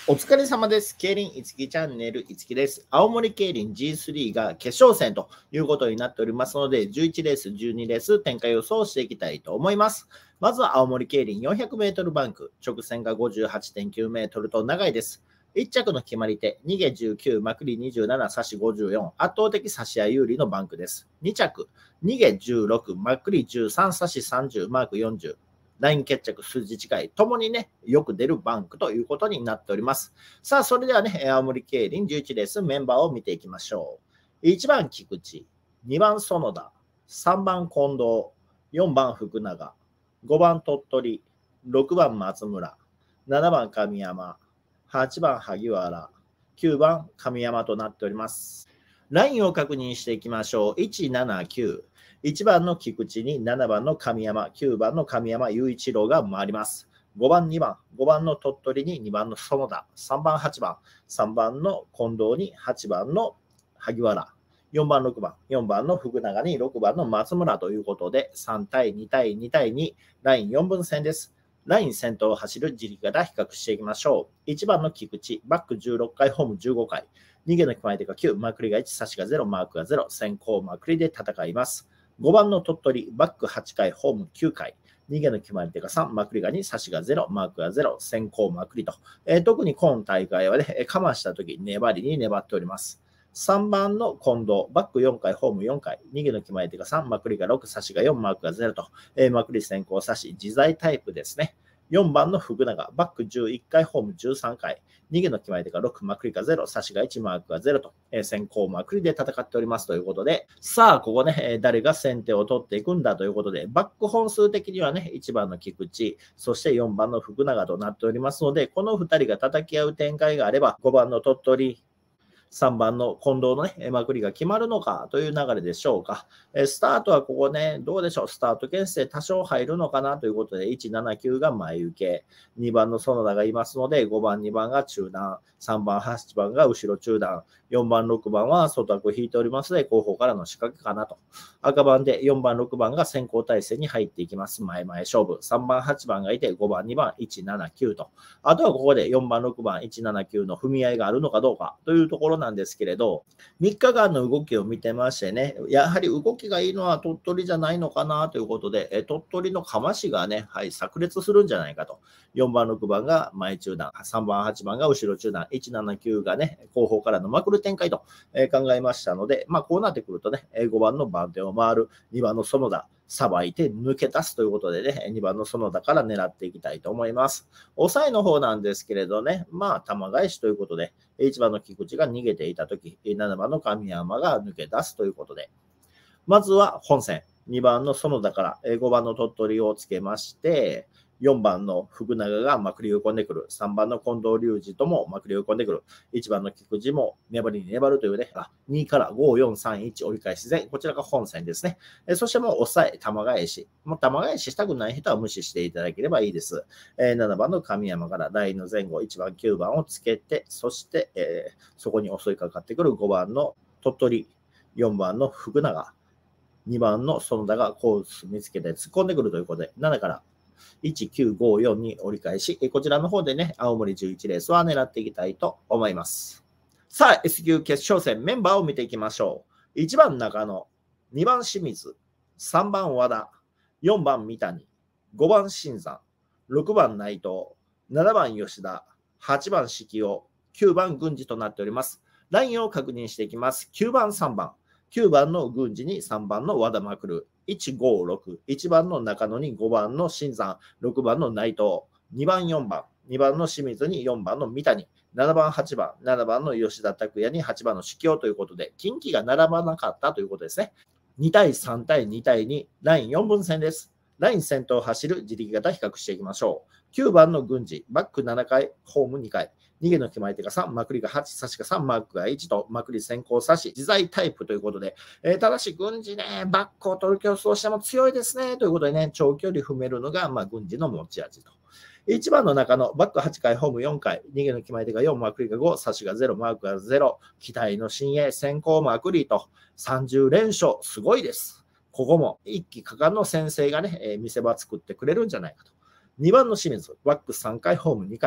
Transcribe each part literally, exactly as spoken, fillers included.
お疲れ様です。競輪いつきチャンネルいつきです。青森競輪 ジースリー が決勝戦ということになっておりますので、じゅういちレース、じゅうにレース展開予想していきたいと思います。まずは青森競輪よんひゃくメートルバンク、直線が ごじゅうはちてんきゅうメートルと長いです。いっ着の決まり手、逃げじゅうきゅう、まくりにじゅうなな、差しごじゅうよん、圧倒的差し合い有利のバンクです。に着、逃げじゅうろく、まくりじゅうさん、差しさんじゅう、マークよんじゅう。ライン決着、数字近い、ともにね、よく出るバンクということになっております。さあ、それではね、青森競輪じゅういちレースメンバーを見ていきましょう。いちばん菊池、にばん園田、さんばん近藤、よんばん福永、ごばん鳥取、ろくばん松村、ななばん神山、はちばん萩原、きゅうばん神山となっております。ラインを確認していきましょう。いち、なな、きゅう。いちばんの菊池にななばんの神山、きゅうばんの神山雄一郎が回ります。ごばんにばん、ごばんの鳥取ににばんの園田、さんばんはちばん、さんばんの近藤にはちばんの萩原、よんばんろくばん、よんばんの福永にろくばんの松村ということで、さん対に対に対に、ラインよんぶん戦です。ライン先頭を走る自力型比較していきましょう。いちばんの菊池、バックじゅうろっかい、ホームじゅうごかい。逃げの決まり手がきゅう、まくりがいち、差しがゼロ、マークがゼロ、先行まくりで戦います。ごばんの鳥取、バックはちかい、ホームきゅうかい。逃げの決まり手がさん、まくりがに、差しがゼロ、マークがゼロ、先行まくりと。えー、特に今大会はね、かましたとき、粘りに粘っております。さんばんの近藤、バックよんかい、ホームよんかい。逃げの決まり手がさん、まくりがろく、差しがよん、マークがゼロと。えー、まくり先行差し、自在タイプですね。よんばんの福永、バックじゅういっかい、ホームじゅうさんかい。逃げの決まり手がろく、まくりがゼロ、差しがいち、マークがゼロと、えー、先行まくりで戦っておりますということで、さあ、ここね、えー、誰が先手を取っていくんだということで、バック本数的にはね、いちばんの菊池、そしてよんばんの福永となっておりますので、このふたりが叩き合う展開があれば、ごばんの鳥取、さんばんの近藤のね、まくりが決まるのかという流れでしょうか。スタートはここね、どうでしょう。スタート牽制多少入るのかなということで、いち、なな、きゅうが前受け、にばんの園田がいますので、ごばん、にばんが中段、さんばん、はちばんが後ろ中段、よんばん、ろくばんは外枠引いておりますので、後方からの仕掛けかなと。赤番でよんばん、ろくばんが先行体制に入っていきます。前々勝負。さんばん、はちばんがいて、ごばん、にばん、いち、なな、きゅうと。あとはここでよんばん、ろくばん、いち、なな、きゅうの踏み合いがあるのかどうかというところなんですけれど、みっかかんの動きを見てましてね、やはり動きがいいのは鳥取じゃないのかなということで、え鳥取のかましがね、はい、炸裂するんじゃないかと。よんばん、ろくばんが前中段、さんばん、はちばんが後ろ中段、いち、なな、きゅうがね、後方からのまくる展開と考えましたので、まあ、こうなってくるとね、ごばんの番手を回る、にばんの園田、さばいて抜け出すということでね、にばんの園田から狙っていきたいと思います。抑えの方なんですけれどね、まあ、玉返しということで、いちばんの菊池が逃げていたとき、ななばんの神山が抜け出すということで、まずは本戦、にばんの園田からごばんの鳥取をつけまして、よんばんの福永がまくりを込んでくる。さんばんの近藤隆二ともまくりを込んでくる。いちばんの菊池も粘りに粘るというね、にからご、よん、さん、いち折り返し前。こちらが本戦ですね。そしてもう抑え、玉返し。もう玉返ししたくない人は無視していただければいいです。ななばんの神山からラインの前後、いちばん、きゅうばんをつけて、そして、えー、そこに襲いかかってくるごばんの鳥取、よんばんの福永、にばんの園田がコース見つけて突っ込んでくるということで、ななからいち、きゅう、ご、よんに折り返し、こちらの方でね、青森じゅういちレースは狙っていきたいと思います。さあ、S 級決勝戦メンバーを見ていきましょう。いちばん中野、にばん清水、さんばん和田、よんばん三谷、ごばん新山、ろくばん内藤、ななばん吉田、はちばん四季尾、きゅうばん郡司となっております。ラインを確認していきます。きゅうばんさんばん、きゅうばんの郡司にさんばんの和田まくる。いち、ご、ろく。いちばんの中野にごばんの新山、ろくばんの内藤。にばん、よんばん。にばんの清水によんばんの三谷。ななばん、はちばん。ななばんの吉田拓也にはちばんの四季尾ということで、近畿が並ばなかったということですね。に対さん対に対に、ラインよんぶん戦です。ライン先頭を走る自力型比較していきましょう。きゅうばんの郡司、バックななかい、ホームにかい。逃げの決まり手がさん、まくりがはち、差しがさん、マークがいちと、まくり先行差し、自在タイプということで、えー、ただし、軍事ね、バックを取る競争しても強いですね、ということでね、長距離踏めるのが、まあ、軍事の持ち味と。いちばんの中のバックはちかい、ホームよんかい、逃げの決まり手がよん、まくりがご、差しがゼロ、マークがゼロ、期待の新鋭、先行まくりと、さんじゅうれんしょう、すごいです。ここも一気果敢の先生がね、えー、見せ場作ってくれるんじゃないかと。にばんの清水、バックさんかい、ホームにかい。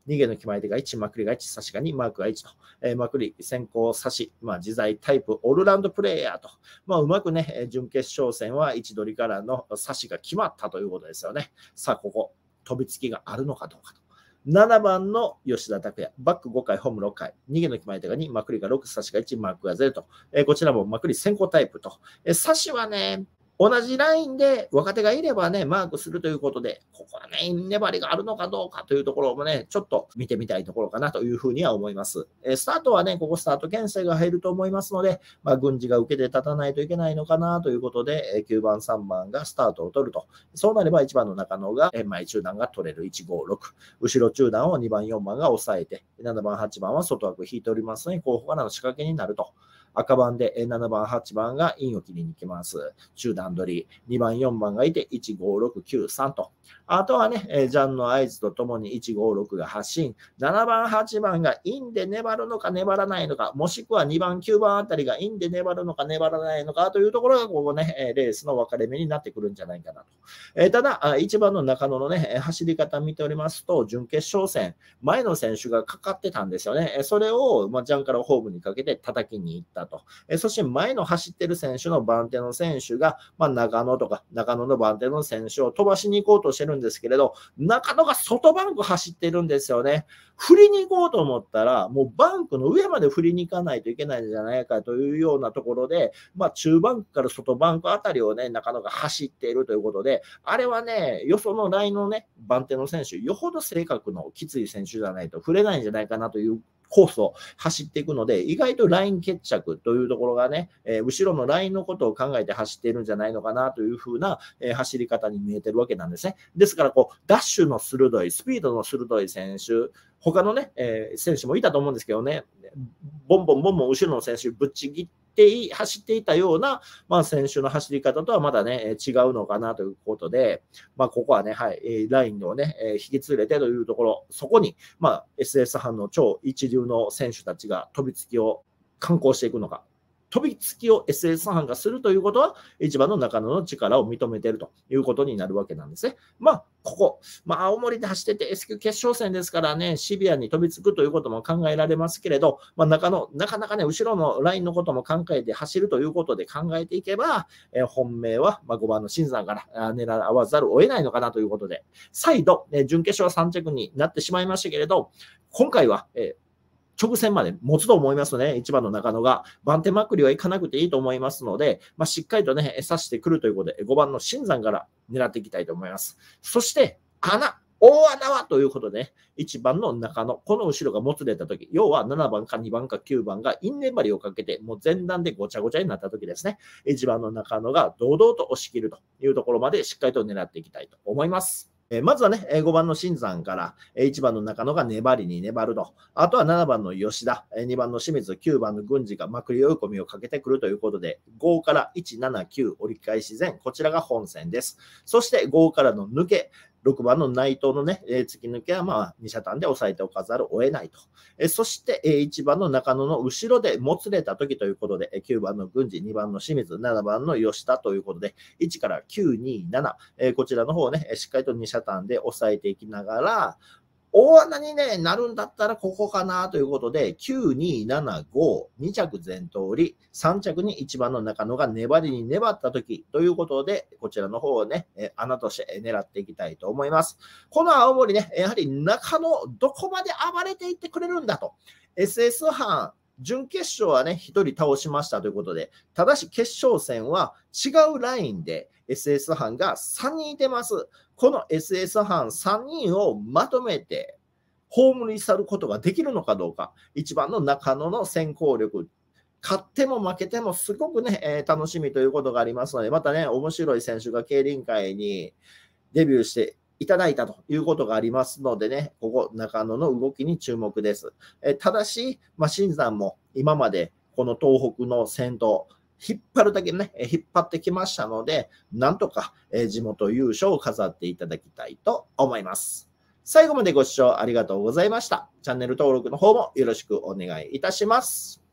逃げの決まり手がいち、まくりがいち、差しがに、マークがいちと、えー、まくり、先行、差し、まあ、自在タイプ、オールラウンドプレイヤーと、まあ、うまくね、準決勝戦は位置取りからの差しが決まったということですよね。さあ、ここ、飛びつきがあるのかどうかと。ななばんの吉田拓也、バックごかい、ホームろっかい、逃げの決まり手がに、まくりがろく、差しがいち、マークがゼロと、えー、こちらもまくり先行タイプと、えー、差しはね、同じラインで若手がいればね、マークするということで、ここはね、粘りがあるのかどうかというところもね、ちょっと見てみたいところかなというふうには思います。えー、スタートはね、ここスタート牽制が入ると思いますので、まあ、軍事が受けて立たないといけないのかなということで、きゅうばん、さんばんがスタートを取ると。そうなればいちばんの中野が前中段が取れるいちごろく。後ろ中段をにばん、よんばんが抑えて、ななばん、はちばんは外枠引いておりますので、後方からの仕掛けになると。赤番でななばん、はちばんがインを切りに行きます。中段取り。にばん、よんばんがいて、いちごろくきゅうさんと。あとはね、ジャンの合図とともにいちごろくが発進。ななばん、はちばんがインで粘るのか粘らないのか、もしくはにばん、きゅうばんあたりがインで粘るのか粘らないのかというところが、ここね、レースの分かれ目になってくるんじゃないかなと。えただ、いちばんの中野のね、走り方見ておりますと、準決勝戦、前の選手がかかってたんですよね。それを、まあ、ジャンからホームにかけて叩きに行ったと。そして前の走ってる選手の番手の選手が、まあ、中野とか中野の番手の選手を飛ばしに行こうとしてるんですけれど、中野が外バンク走ってるんですよね。振りに行こうと思ったら、もうバンクの上まで振りに行かないといけないんじゃないかというようなところで、まあ、中バンクから外バンクあたりをね、中野が走っているということで、あれはね、よそのラインのね、番手の選手、よほど性格のきつい選手じゃないと振れないんじゃないかなというコースを走っていくので、意外とライン決着というところがね、えー、後ろのラインのことを考えて走っているんじゃないのかなというふうな、えー、走り方に見えてるわけなんですね。ですからこう、ダッシュの鋭い、スピードの鋭い選手、他のね、えー、選手もいたと思うんですけどね、ボンボンボンボン後ろの選手ぶっちぎって走っていたような、まあ、選手の走り方とはまだね、違うのかなということで、まあ、ここはね、はい、ラインをね、引き連れてというところ、そこに、まあ、エスエス 班の超一流の選手たちが飛びつきを敢行していくのか。飛びつきを エスエス 班がするということは、一番の中野の力を認めているということになるわけなんですね。まあ、ここ、まあ、青森で走ってて S 級決勝戦ですからね、シビアに飛びつくということも考えられますけれど、まあ、中野、なかなかね、後ろのラインのことも考えて走るということで考えていけば、えー、本命はまあごばんの新山から狙わざるを得ないのかなということで、再度、ね、準決勝はさん着になってしまいましたけれど、今回は、えー直線まで持つと思いますね。いちばんの中野が。番手まくりはいかなくていいと思いますので、まあ、しっかりとね、刺してくるということで、ごばんの新山から狙っていきたいと思います。そして、穴。大穴はということで、ね、いちばんの中野、この後ろがもつれたとき、要はななばんかにばんかきゅうばんがイン粘りをかけて、もう前段でごちゃごちゃになったときですね。いちばんの中野が堂々と押し切るというところまでしっかりと狙っていきたいと思います。まずはね、ごばんの新山からいちばんの中野が粘りに粘ると。あとはななばんの吉田、にばんの清水、きゅうばんの郡司がまくり追い込みをかけてくるということで、ごからいち、なな、きゅう折り返し前、こちらが本線です。そしてごからの抜け、ろくばんの内藤のね、突き抜けはまあに車単で抑えておかざるを得ないと。そしていちばんの中野の後ろでもつれた時ということで、きゅうばんの郡司、にばんの清水、ななばんの吉田ということで、いちからきゅう、に、なな、こちらの方をね、しっかりとに車単で抑えていきながら、大穴に、ね、なるんだったらここかなということで、きゅう、に、なな、ご、に着前通り、さん着にいちばんの中野が粘りに粘ったときということで、こちらの方をね、穴として狙っていきたいと思います。この青森ね、やはり中野、どこまで暴れていってくれるんだと。エスエス 班、準決勝はね、ひとり倒しましたということで、ただし決勝戦は違うラインで エスエス 班がさんにんいてます。この エスエス 班さんにんをまとめて、葬り去ることができるのかどうか。いちばんの中野の先行力。勝っても負けてもすごくね、えー、楽しみということがありますので、またね、面白い選手が競輪界にデビューしていただいたということがありますのでね、ここ中野の動きに注目です。えー、ただし、まあ、新山も今までこの東北の先頭、引っ張るだけね、引っ張ってきましたので、なんとか地元優勝を飾っていただきたいと思います。最後までご視聴ありがとうございました。チャンネル登録の方もよろしくお願いいたします。